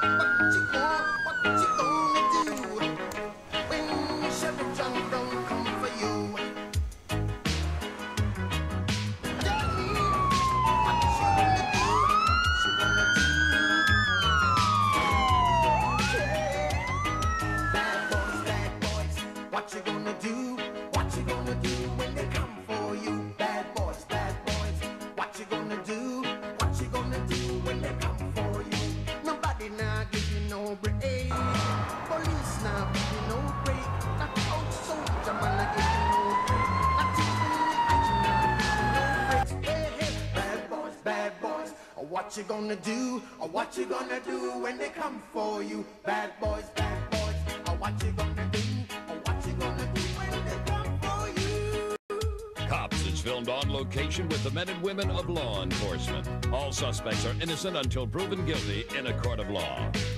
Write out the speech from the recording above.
What you gonna do? What you gonna do when they come for you? Bad boys, what you gonna do? What you gonna do when they come for you? Nobody now give you no break. Police now give you no break. Not out soldier man now give you no break. Not even the action now give you no breaks. Hey, hey, bad boys, what you gonna do? Or what you gonna do when they come for you? Bad boys, what you gonna do? Cops is filmed on location with the men and women of law enforcement. All suspects are innocent until proven guilty in a court of law.